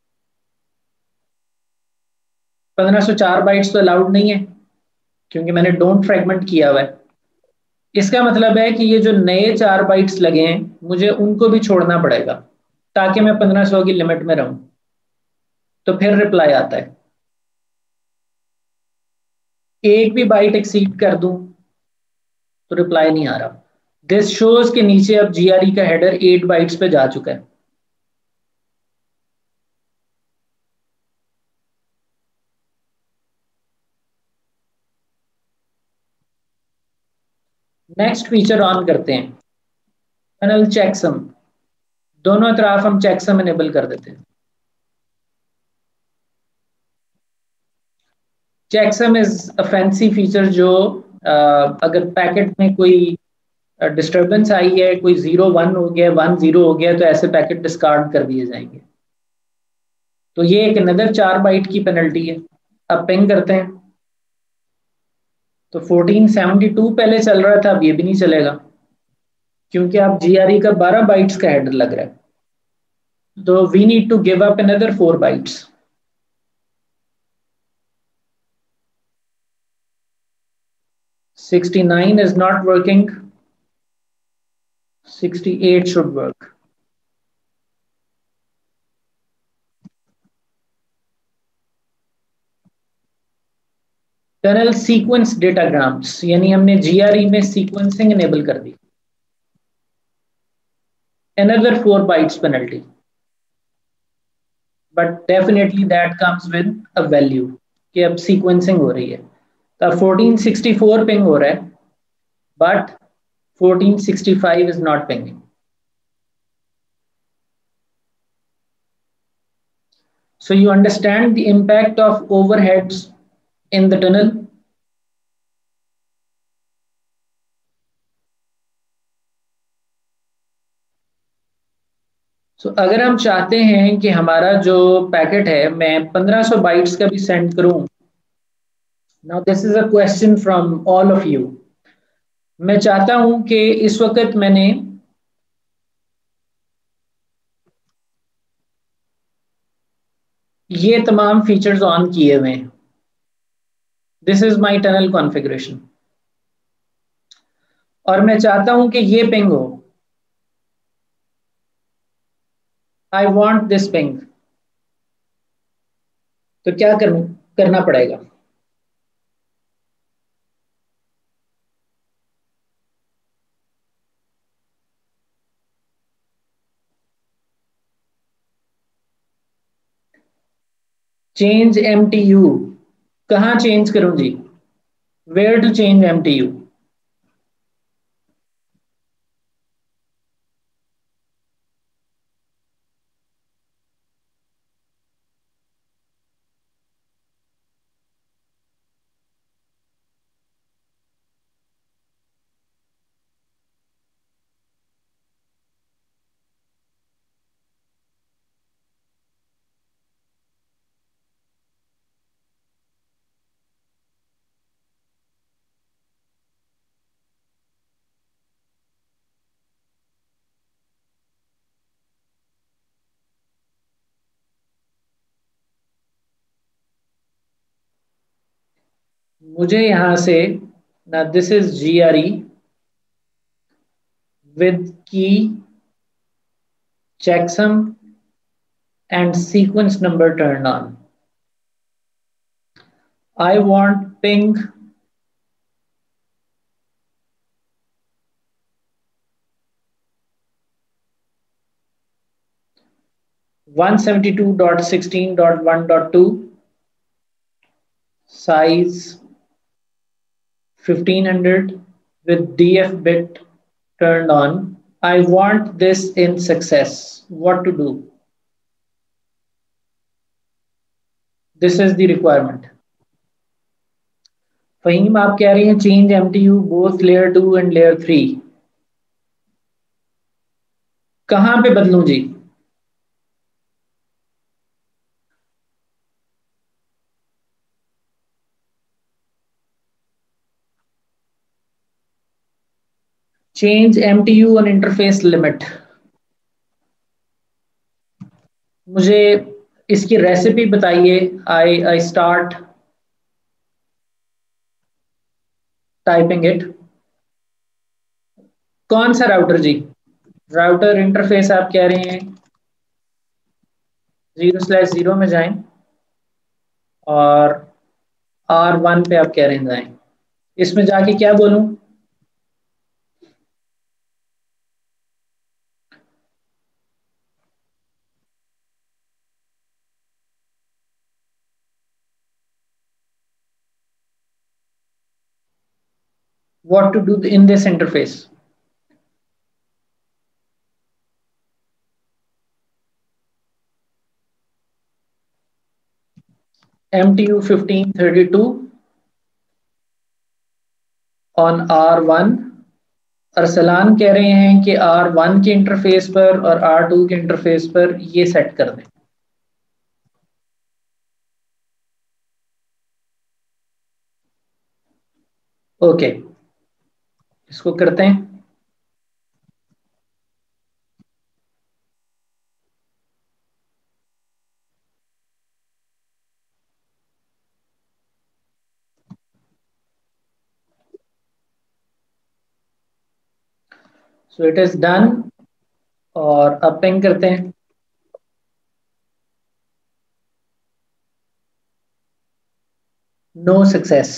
1504 बाइट्स तो अलाउड नहीं है, क्योंकि मैंने डोंट फ्रेगमेंट किया हुआ है। इसका मतलब है कि ये जो नए 4 बाइट्स लगे हैं, मुझे उनको भी छोड़ना पड़ेगा ताकि मैं 1500 की लिमिट में रहूं। तो फिर रिप्लाई आता है, एक भी बाइट एक्सीड कर दूं तो रिप्लाई नहीं आ रहा। दिस शोज के नीचे अब GRE का हेडर 8 बाइट्स पे जा चुका है। नेक्स्ट फीचर ऑन करते हैं, टनल चेकसम। दोनों तरफ हम चेकसम इनेबल कर देते हैं। Checksum is a fancy feature जो अगर पैकेट में कोई डिस्टर्बेंस आई है, कोई 0 1 हो गया, 1 0 हो गया, तो ऐसे पैकेट डिस्कार्ड कर दिए जाएंगे। तो ये एक अनदर 4 बाइट की पेनल्टी है। अब पिंग करते हैं, तो 1472 पहले चल रहा था, अब ये भी नहीं चलेगा, क्योंकि अब GRE का 12 बाइट्स का हेडर लग रहा है। तो we need to give up another 4 bytes. 69 is not working, 68 should work. Tunnel sequence datagrams, यानी हमने GRE में सीक्वेंसिंग इनेबल कर दी। Another 4 bytes penalty, but definitely that comes with a value कि अब सीक्वेंसिंग हो रही है। तो 1464 पिंग हो रहा है, but 1465 is not pinging. So you understand the impact of overheads in the tunnel. So अगर हम चाहते हैं कि हमारा जो पैकेट है मैं 1500 बाइट्स का भी सेंड करूं, now this is a question from all of you. मैं चाहता हूं कि इस वक्त मैंने ये तमाम फीचर्स ऑन किए हुए हैं। This is my tunnel configuration और मैं चाहता हूं कि ये पिंग हो। I want this ping. तो क्या करना पड़ेगा? Change MTU। कहाँ चेंज करूं जी? Where to change MTU? मुझे यहां से ना, this is GRE with key checksum and sequence number turned on. I want ping 172.16.1.2, size 1500 with DF bit turned on. I want this in success. What to do? This is the requirement. Fahim आप कह रही हैं change MTU both layer 2 and layer 3। कहां पे बदलूं जी? Change MTU on interface limit। मुझे इसकी रेसिपी बताइए। I start typing it. कौन सा राउटर जी? राउटर इंटरफेस आप कह रहे हैं 0/0 में जाएं और R1 पे आप कह रहे हैं जाएं। इसमें जाके क्या बोलूं? What to do in this interface? MTU 1532 on R1। Arsalan कह रहे हैं कि R1 के इंटरफेस पर और R2 के इंटरफेस पर ये सेट कर दें। ओके, इसको करते हैं। सो इट इज डन और अब पिंग करते हैं। No success.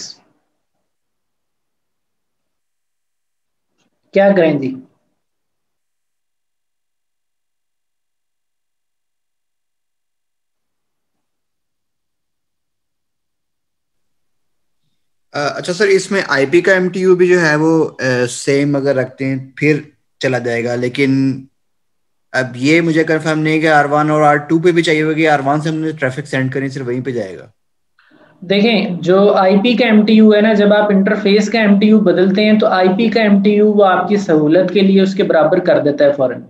क्या करें जी? अच्छा सर, इसमें आईपी का एमटीयू भी जो है वो सेम अगर रखते हैं फिर चला जाएगा, लेकिन अब ये मुझे कंफर्म नहीं है कि R1 और R2 पे भी चाहिए होगा कि R1 से हमने ट्रैफिक सेंड करनी सिर्फ वहीं पे जाएगा। देखें, जो आईपी का MTU है ना, जब आप इंटरफेस का MTU बदलते हैं तो आईपी का MTU वो आपकी सहूलत के लिए उसके बराबर कर देता है फौरन।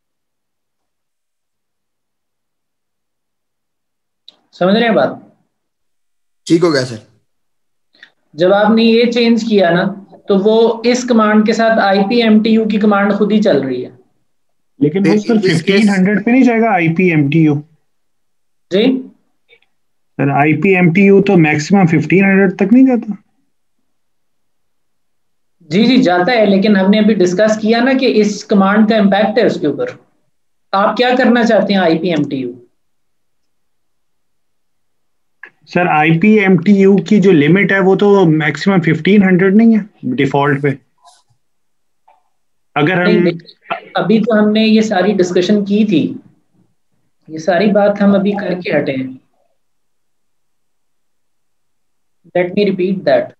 समझ रहे हैं बात? ठीक हो गया सर। जब आपने ये चेंज किया ना, तो वो इस कमांड के साथ आईपी MTU की कमांड खुद ही चल रही है। लेकिन वो फिर सर इन दिस केस 1500 पे नहीं जाएगा IPMTU? जी सर IPMTU तो मैक्सिमम 1500 तक नहीं जाता? जी जी जाता है, लेकिन हमने अभी डिस्कस किया ना कि इस कमांड का इम्पैक्ट है उसके ऊपर। आप क्या करना चाहते हैं IPMTU? सर IPMTU की जो लिमिट है वो तो मैक्सिमम 1500 नहीं है डिफॉल्ट पे? अगर नहीं हम देखिए, अभी तो हमने ये सारी डिस्कशन की थी, ये सारी बात हम अभी करके हटे हैं। Let me repeat that.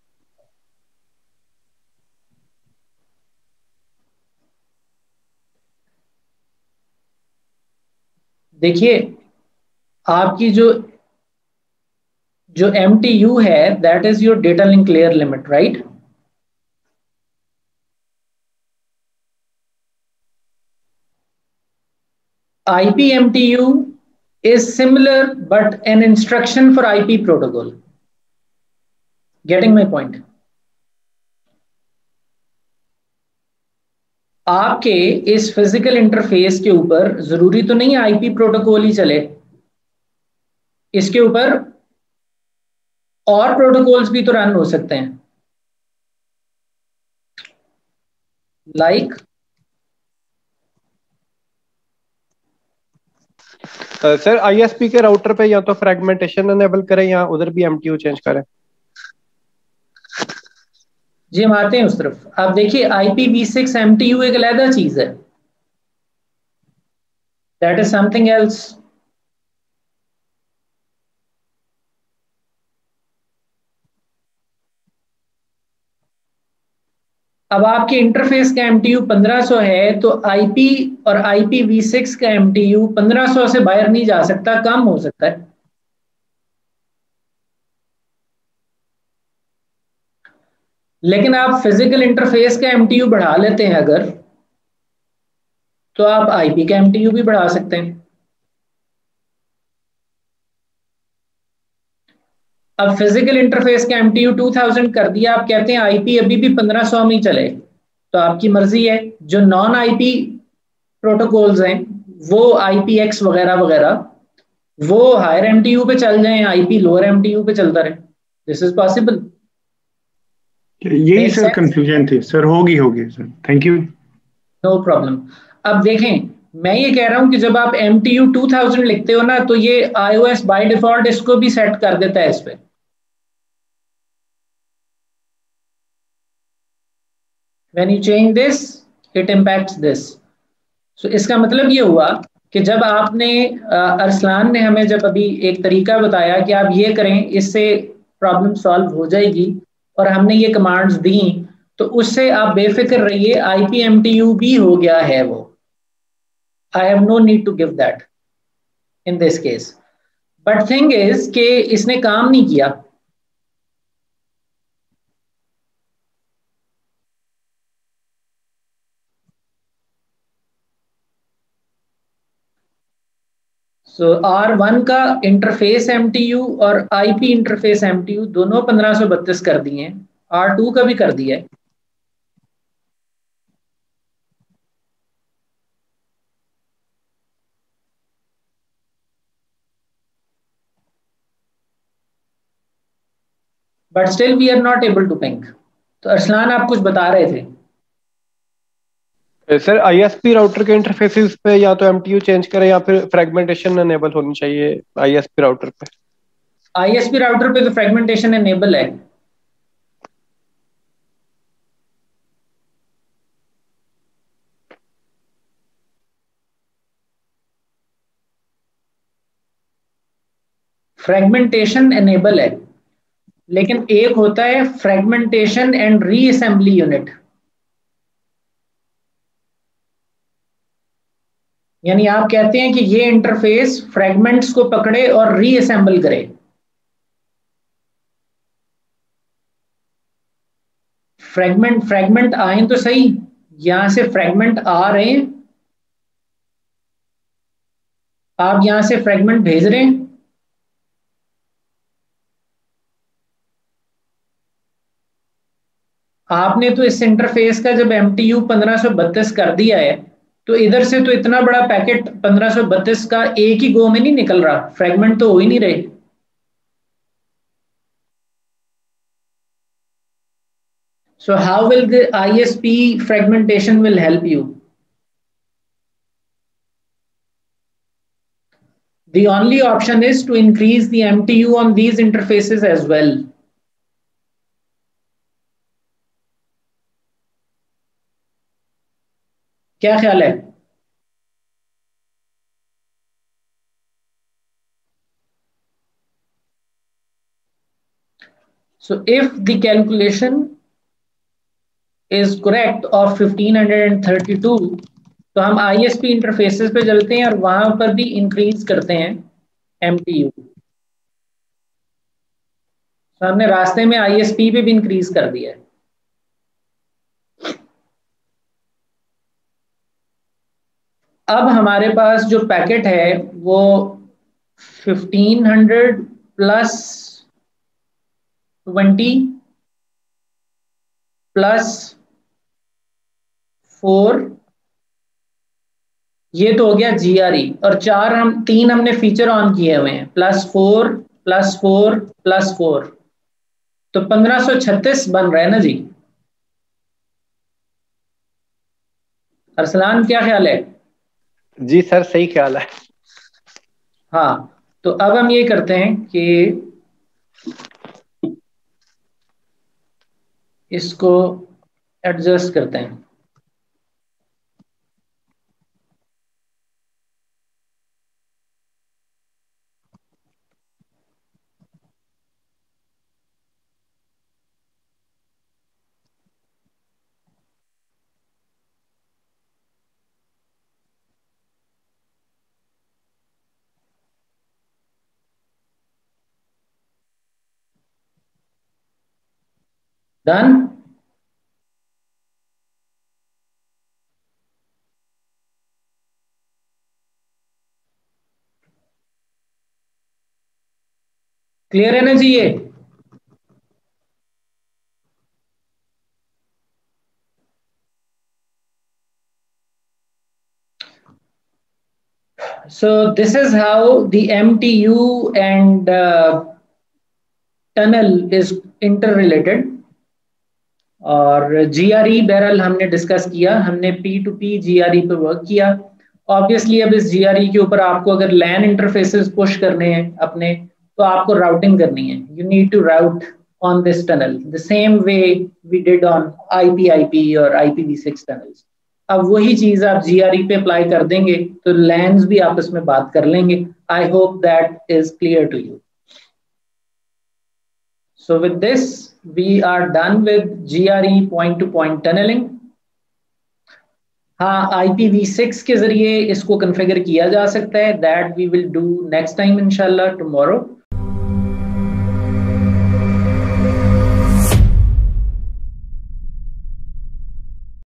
देखिए, आपकी जो जो MTU है, that is your data link layer limit, right? IPMTU is similar but an instruction for IP protocol. Getting my point? आपके इस फिजिकल इंटरफेस के ऊपर जरूरी तो नहीं IP प्रोटोकॉल ही चले, इसके ऊपर और प्रोटोकॉल्स भी तो रन हो सकते हैं, लाइक सर ISP के राउटर पे या तो फ्रेगमेंटेशन एनेबल करें या उधर भी MTU चेंज करें। जी हम आते हैं उस तरफ। आप देखिए IPv6 MTU एक अलग चीज है, दैट इज समथिंग एल्स। अब आपके इंटरफेस का MTU 1500 है, तो IP और IPv6 का MTU 1500 से बाहर नहीं जा सकता, कम हो सकता है। लेकिन आप फिजिकल इंटरफेस का MTU बढ़ा लेते हैं अगर, तो आप IP का MTU भी बढ़ा सकते हैं। अब फिजिकल इंटरफेस का MTU 2000 कर दिया, आप कहते हैं IP अभी भी 1500 में ही चले, तो आपकी मर्जी है। जो नॉन IP प्रोटोकॉल्स हैं, वो IPX वगैरह वगैरह, वो हायर MTU पे चल जाएं, IP लोअर MTU पे चलता रहे। This is possible. यही सर कंफ्यूजन थी सर, होगी sir, thank you. No problem. अब देखें, मैं ये कह रहा हूं कि जब आप MTU 2000 लिखते हो ना, तो ये iOS बाय डिफॉल्ट इसको भी सेट कर देता है इस पे। When you change this, it impacts this. So इसका मतलब ये हुआ कि जब आपने अरसलान ने हमें जब अभी एक तरीका बताया कि आप ये करें, इससे प्रॉब्लम सॉल्व हो जाएगी, और हमने ये कमांड्स दी, तो उससे आप बेफिक्र रहिए, IPMTU भी हो गया है वो। I have no need to give that in this case. But thing is कि इसने काम नहीं किया। So R1 का इंटरफेस MTU और IP इंटरफेस MTU दोनों 1532 कर दिए हैं, R2 का भी कर दिया है। But still we are not able to ping. तो अरसलान आप कुछ बता रहे थे। सर ISP राउटर के इंटरफेसेस पे या तो MTU चेंज करें या फिर फ्रेगमेंटेशन एनेबल होनी चाहिए ISP राउटर पे। ISP राउटर पे तो फ्रेगमेंटेशन एनेबल है। फ्रेगमेंटेशन एनेबल है, लेकिन एक होता है फ्रेगमेंटेशन एंड रीअसेंबली यूनिट। यानी आप कहते हैं कि ये इंटरफेस फ्रेगमेंट्स को पकड़े और रीअसेंबल करे। फ्रेगमेंट आए तो सही, यहां से फ्रेगमेंट आ रहे हैं, आप यहां से फ्रेगमेंट भेज रहे हैं, आपने तो इस इंटरफेस का जब MTU 1532 कर दिया है, तो इधर से तो इतना बड़ा पैकेट 1532 का एक ही गो में नहीं निकल रहा, फ्रेगमेंट तो हो ही नहीं रहे। So how will the ISP fragmentation will help you? The only option is to increase the MTU on these interfaces as well. क्या ख्याल है? So if the calculation is correct of 1532, तो हम ISP इंटरफेसेस पे चलते हैं और वहां पर भी इंक्रीज करते हैं MTU। तो हमने रास्ते में ISP पे भी इंक्रीज कर दिया है। अब हमारे पास जो पैकेट है वो 1500 प्लस 20 प्लस 4, ये तो हो गया GRE, और 3 हमने फीचर ऑन किए हुए हैं, +4 +4 +4, तो 1536 बन रहा है ना जी। अरसलान क्या ख्याल है? जी सर सही ख्याल है। हाँ, तो अब हम ये करते हैं कि इसको एडजस्ट करते हैं। डन? क्लियर है ना जी ये? So this is how the MTU and tunnel is interrelated। और GRE बहरहाल हमने डिस्कस किया, हमने P2P GRE पे वर्क किया। ऑब्वियसली अब इस GRE के ऊपर आपको अगर LAN इंटरफेसेस पुश करने हैं अपने, तो आपको राउटिंग करनी है। You need to route on this tunnel the same way we did on IP और IPv6 टनल्स। अब वही चीज आप GRE पे अप्लाई कर देंगे तो LANs भी आपस में बात कर लेंगे। I hope that is clear to you. So with this, we are done with GRE point-to-point tunneling। हाँ, IPv6 के जरिए इसको कॉन्फ़िगर किया जा सकता है। That we will do next time इंशाल्लाह tomorrow।